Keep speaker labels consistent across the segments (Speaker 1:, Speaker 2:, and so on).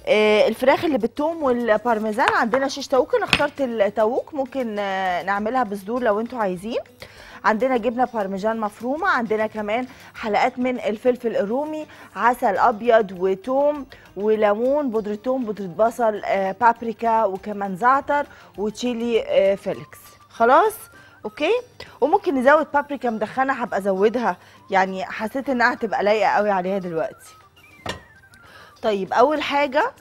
Speaker 1: الفراخ اللي بالثوم والبارميزان، عندنا شيش طاووق، انا اخترت الطاووق، ممكن نعملها بصدور لو انتوا عايزين. عندنا جبنه بارميجان مفرومه، عندنا كمان حلقات من الفلفل الرومي، عسل ابيض وتوم وليمون، بودره توم، بودره بصل، بابريكا، وكمان زعتر وتشيلي فيليكس. خلاص اوكي. وممكن نزود بابريكا مدخنه، هبقى ازودها، يعني حسيت انها هتبقى لايقه قوي عليها دلوقتي. طيب اول حاجه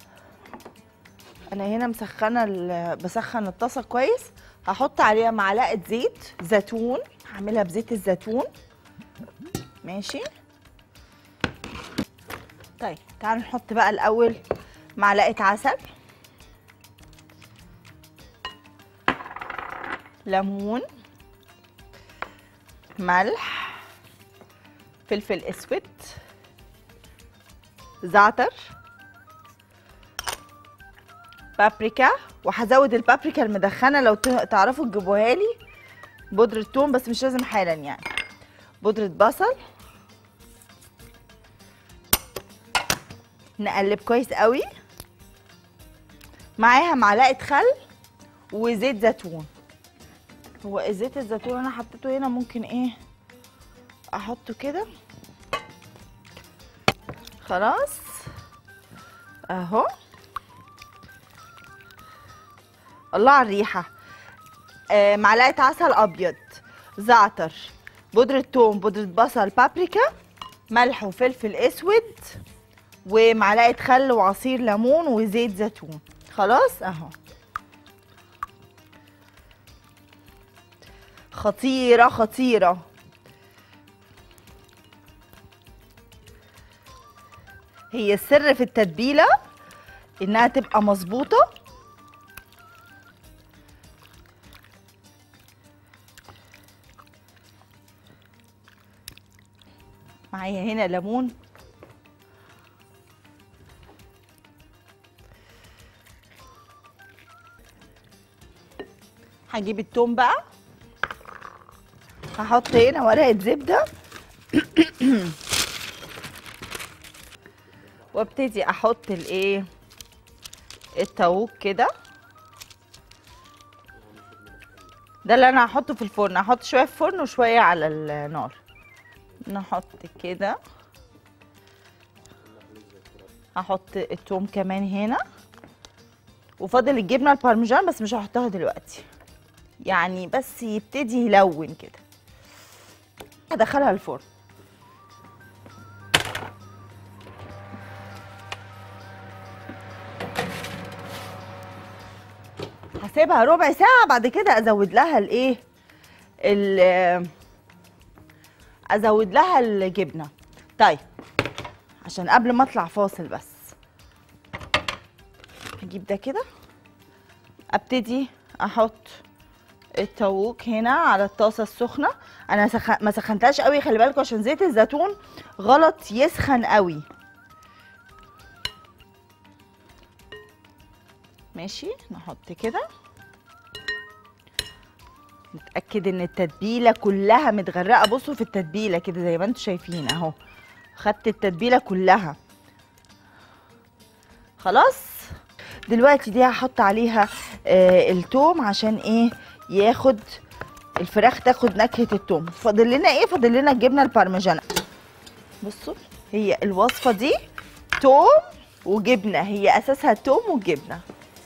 Speaker 1: انا هنا بسخن الطاسه كويس، هحط عليها معلقه زيت زيتون، هعملها بزيت الزيتون. ماشي. طيب تعالوا نحط بقى الاول معلقه عسل، ليمون، ملح، فلفل اسود، زعتر، بابريكا، وهزود البابريكا المدخنه لو تعرفوا تجيبوها لي، بودره ثوم بس مش لازم حالا يعني، بودره بصل. نقلب كويس قوي، معاها معلقه خل وزيت زيتون. هو زيت الزيتون انا حطيته هنا، ممكن ايه احطه كده. خلاص اهو. الله على الريحه. معلقه عسل ابيض، زعتر، بودره ثوم، بودره بصل، بابريكا، ملح وفلفل اسود، ومعلقه خل وعصير ليمون وزيت زيتون. خلاص اهو. خطيره خطيره. هي السر في التتبيله انها تبقى مظبوطه. معايا هنا ليمون، هجيب التوم بقى، هحط هنا ورقه زبده وابتدي احط الايه الطاووق كده. ده اللي انا هحطه في الفرن، هحط شويه في الفرن وشويه على النار. نحط كده، هحط الثوم كمان هنا، وفاضل الجبنه البارميجان بس مش هحطها دلوقتي، يعني بس يبتدي يلون كده. هدخلها الفرن. هسيبها ربع ساعه، بعد كده ازود لها ازود لها الجبنه. طيب عشان قبل ما اطلع فاصل بس هجيب ده كده، ابتدي احط الطاووق هنا على الطاسه السخنه. انا ما سخنتهاش قوي، خلي بالكم عشان زيت الزيتون غلط يسخن قوي. ماشي. نحط كده، نتاكد ان التتبيله كلها متغرقه. بصوا في التتبيله كده زي ما انتم شايفين اهو، خدت التتبيله كلها. خلاص. دلوقتي دي هحط عليها التوم عشان ايه ياخد الفراخ تاخد نكهه التوم. فاضل لنا ايه؟ فاضل لنا الجبنه البارميجان. بصوا هي الوصفه دي توم وجبنه، هي اساسها توم وجبنه.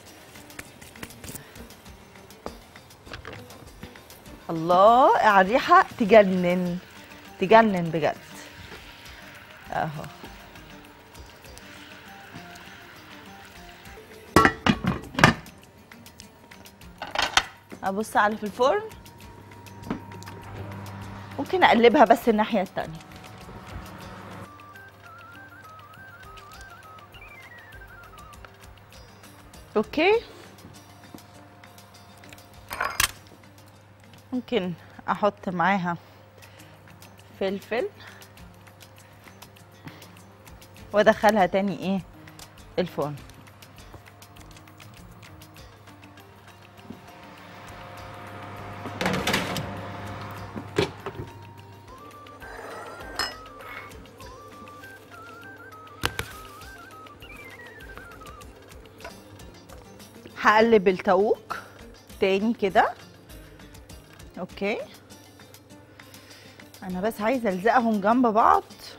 Speaker 1: الله على الريحه، تجنن تجنن بجد اهو. ابص على في الفرن، ممكن اقلبها بس الناحيه التانيه. اوكي. ممكن احط معاها فلفل وادخلها تاني ايه الفرن. هقلب التاوك تاني كده. اوكي، انا بس عايزه الزقهم جنب بعض.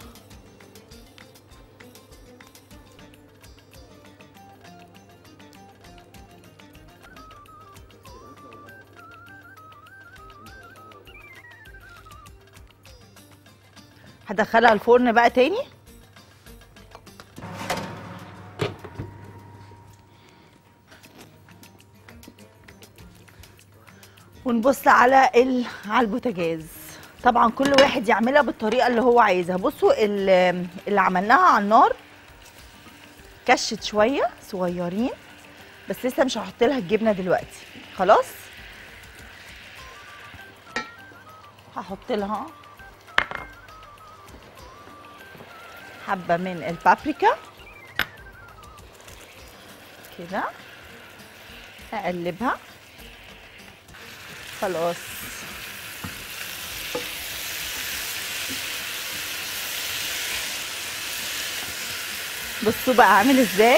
Speaker 1: هدخلها الفرن بقى تاني. ونبص على البوتاجاز. طبعا كل واحد يعملها بالطريقه اللي هو عايزها. بصوا اللي عملناها على النار كشت شويه صغيرين، بس لسه مش هحط لها الجبنه دلوقتي. خلاص هحط لها حبه من البابريكا كده، اقلبها. خلاص بصوا بقى عامل ازاي.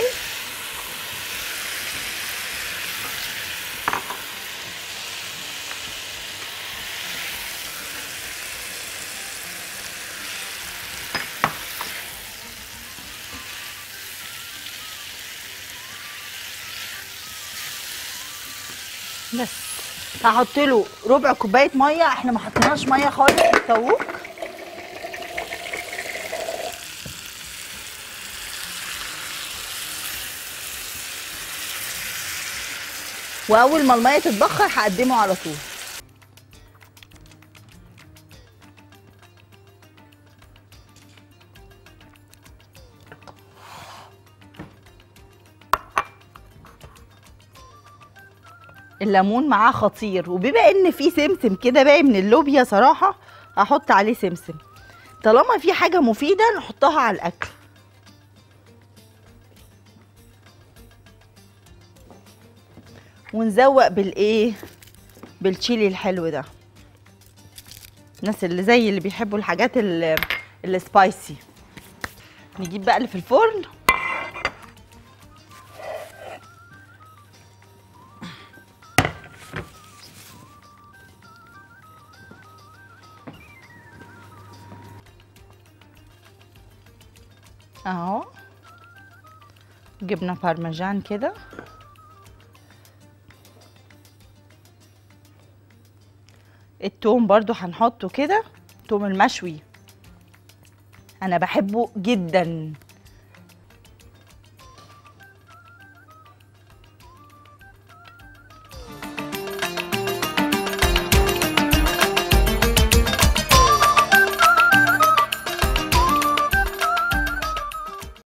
Speaker 1: بس هحط له ربع كوبايه ميه، احنا ما حطيناش ميه خالص في الطاووق. واول ما الميه تتبخر هقدمه على طول. الليمون معاه خطير، وبما ان في سمسم كده باقي من اللوبيا صراحه هحط عليه سمسم. طالما في حاجه مفيده نحطها على الاكل. ونزوق بالايه، بالتشيلي الحلو ده. الناس اللي زي اللي بيحبوا الحاجات السبايسي. نجيب بقى اللي في الفرن. اهو جبنه بارميجان كده. التوم برضو هنحطه كده، التوم المشوي انا بحبه جدا.